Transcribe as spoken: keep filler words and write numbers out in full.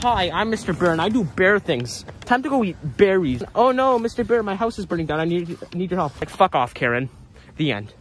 Hi, I'm Mister Bear, and I do bear things. Time to go eat berries. Oh no, Mister Bear, my house is burning down. I need, I need your help. Like, fuck off, Karen. The end.